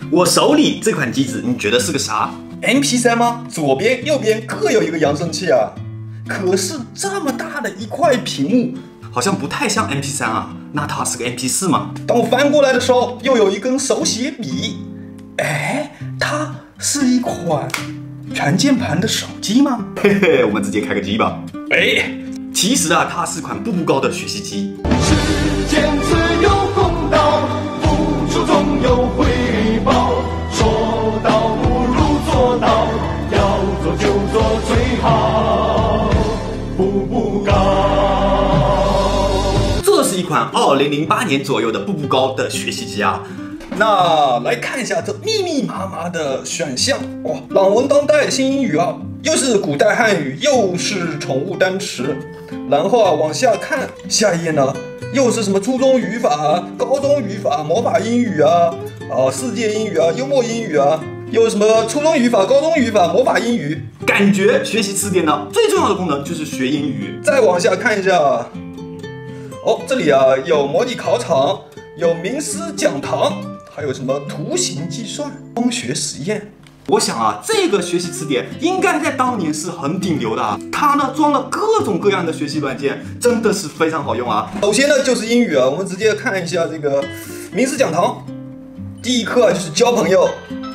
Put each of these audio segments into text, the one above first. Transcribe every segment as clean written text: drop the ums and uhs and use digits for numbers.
我手里这款机子，你觉得是个啥 ？MP3 吗？左边、右边各有一个扬声器啊。可是这么大的一块屏幕， 好像不太像 MP3 啊。那它是个 MP4 吗？ 当我翻过来的时候，又有一根手写笔。哎，它是一款全键盘的手机吗？ 嘿嘿，我们直接开个机吧。 哎， 其实啊，它是款步步高的学习机。 世间自有公道，付出总有回报。说到不如做到，要做就做最好。步步高。 这是一款2008年左右的步步高的学习机啊。 那来看一下这密密麻麻的选项哇，朗文当代新英语啊，又是古代汉语，又是宠物单词。然后啊，往下看，下一页呢，又是什么初中语法、高中语法、魔法英语啊，世界英语啊，幽默英语啊，又是什么初中语法、高中语法、魔法英语。 感觉学习词典呢，最重要的功能就是学英语。 再往下看一下，哦，这里啊有模拟考场，有名师讲堂，还有什么图形计算、光学实验。 我想啊，这个学习词典应该在当年是很顶流的啊。它呢装了各种各样的学习软件，真的是非常好用啊。 首先呢就是英语啊，我们直接看一下这个名师讲堂。第一课啊就是交朋友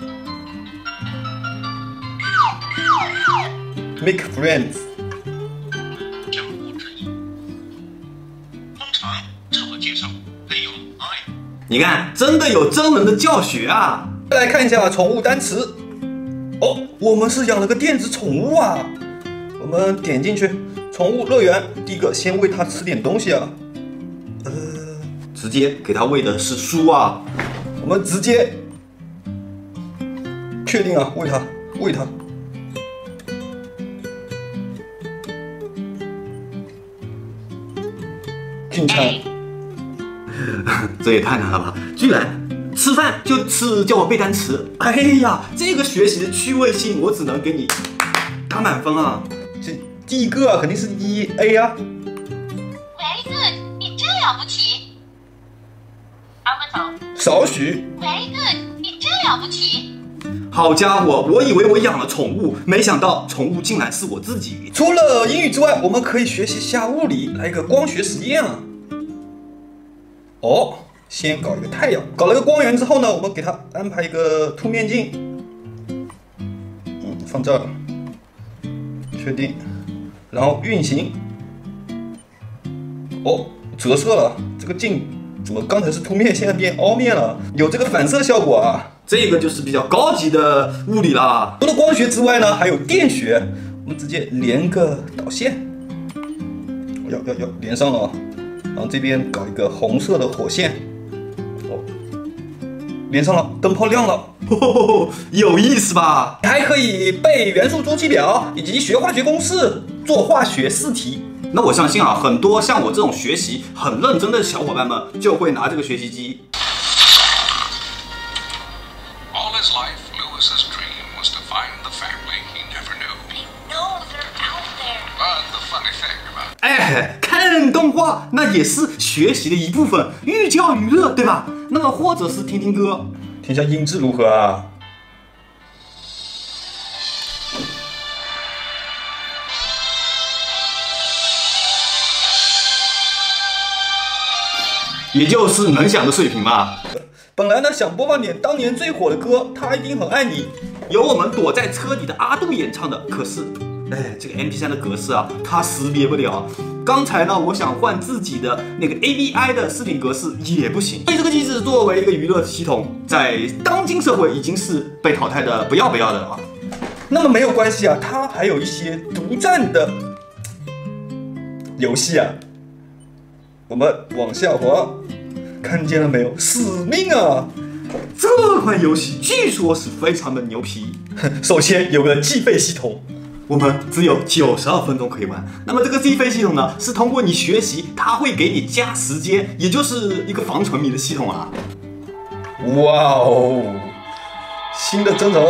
，make friends。 人物之一，通常自我介绍内容 I。 你看，真的有真人的教学啊。 再来看一下宠物单词。哦，我们是养了个电子宠物啊。我们点进去，宠物乐园，第一个先喂它吃点东西啊。 直接给它喂的是书啊。 我们直接确定啊，喂它。俊餐， 这也太难了吧！居然吃饭就叫我背单词。哎呀，这个学习的趣味性，我只能给你打满分啊！ 这第一个啊，肯定是A 啊。 Very good， 你真了不起。二问头。 少许。 Very good， 你真了不起。 好家伙，我以为我养了宠物，没想到宠物竟然是我自己。 除了英语之外，我们可以学习下物理，来一个光学实验啊。哦，先搞一个太阳，搞了个光源之后呢，我们给它安排一个凸面镜，放这儿，确定，然后运行。哦，折射了，这个镜怎么刚才是凸面，现在变凹面了？有这个反射效果啊。 这个就是比较高级的物理啦。 除了光学之外呢，还有电学，我们直接连个导线，要连上了啊。然后这边搞一个红色的火线，哦，连上了，灯泡亮了， 有意思吧？ 还可以背元素周期表，以及学化学公式，做化学试题。 那我相信啊，很多像我这种学习很认真的小伙伴们，就会拿这个学习机。 All his life, Lewis's dream was to find the family he never knew. No, they're out there. But the funny thing about 哎，看动画那也是学习的一部分，寓教于乐，对吧？那么或者是听听歌， 听一下音质如何啊？ 也就是能想的水平嘛。 本来呢想播放点当年最火的歌，他一定很爱你， 有我们躲在车里的阿杜演唱的，可是，哎，这个 MP3 的格式啊，它识别不了。刚才呢，我想换自己的那个 AVI 的视频格式也不行。所以这个机子作为一个娱乐系统，在当今社会已经是被淘汰的不要的了啊。 那么没有关系啊，它还有一些独占的游戏啊。我们往下滑，看见了没有？使命啊！ 这款游戏据说是非常的牛皮。 首先有个计费系统， 我们只有92分钟可以玩。那么这个计费系统呢，是通过你学习，它会给你加时间，也就是一个防沉迷的系统啊。 哇哦，新的征程。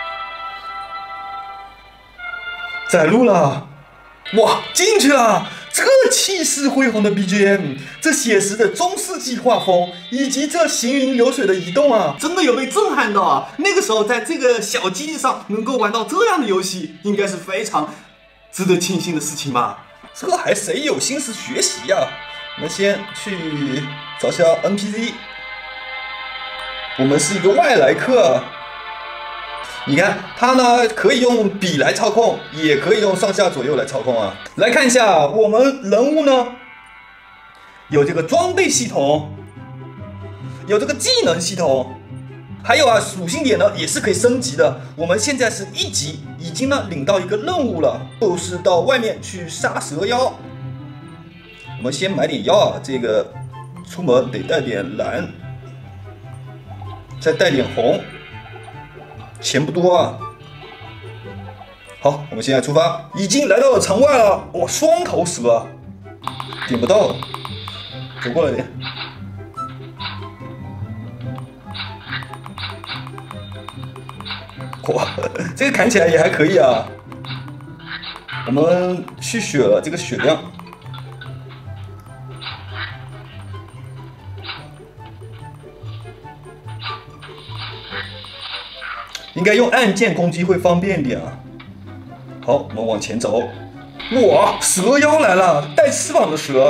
载入了，哇，进去了！ 这气势恢宏的 BGM， 这写实的中世纪画风，以及这行云流水的移动啊， 真的有被震撼到啊！那个时候在这个小机器上能够玩到这样的游戏，应该是非常值得庆幸的事情吧？ 这还谁有心思学习呀？我们先去找下 NPC。我们是一个外来客。你看，它呢可以用笔来操控，也可以用上下左右来操控啊。来看一下我们人物呢，有这个装备系统，有这个技能系统，还有啊属性点呢也是可以升级的。我们现在是1级，已经呢领到一个任务了，就是到外面去杀蛇妖。我们先买点药啊，这个出门得带点蓝，再带点红。钱不多啊。好，我们现在出发，已经来到了城外了。哇，双头蛇，点不到，走过来点。哇，这个砍起来也还可以啊。我们去血了，这个血量。应该用按键攻击会方便一点啊。好，我们往前走。哇，蛇妖来了，带翅膀的蛇。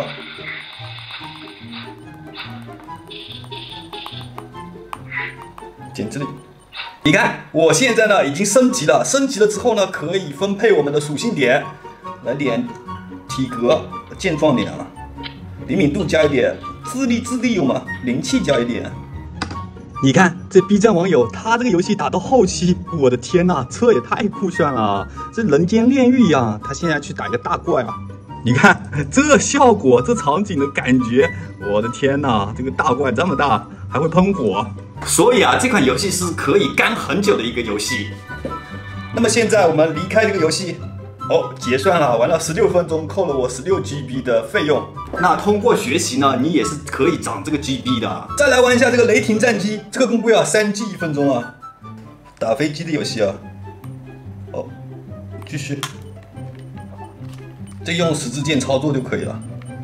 捡这里。你看，我现在呢已经升级了，升级了之后呢，可以分配我们的属性点，来点体格、健壮点啊，灵敏度加一点，智力有吗？灵气加一点。你看这 B 站网友，他这个游戏打到后期，我的天呐，这也太酷炫了，这人间炼狱一样。他现在去打一个大怪啊，你看这效果，这场景的感觉，我的天呐，这个大怪这么大，还会喷火， 所以啊，这款游戏是可以干很久的一个游戏。 那么现在我们离开这个游戏，哦，结算了，玩了16分钟，扣了我16 GB 的费用。 那通过学习呢，你也是可以涨这个 GB 的。 再来玩一下这个雷霆战机，这个更贵啊，3G 1分钟啊，打飞机的游戏啊。哦，继续，这用十字键操作就可以了。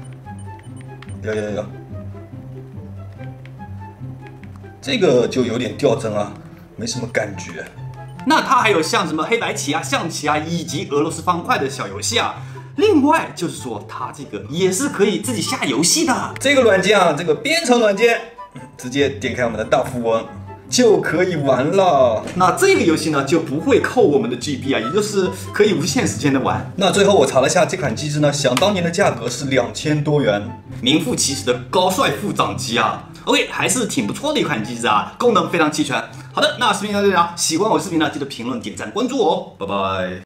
有，这个就有点掉帧啊，没什么感觉。 那它还有像什么黑白棋啊、象棋啊，以及俄罗斯方块的小游戏啊。另外就是说，它这个也是可以自己下游戏的。 这个软件啊，这个编程软件，直接点开我们的大富翁就可以玩了。 那这个游戏呢，就不会扣我们的 GB 啊，也就是可以无限时间的玩。 那最后我查了下这款机子呢，想当年的价格是2000多元， 名副其实的高帅副掌机啊。OK， 还是挺不错的一款机子啊，功能非常齐全。好的，那视频到这里啊，喜欢我视频呢，记得评论、点赞、关注我哦，拜拜。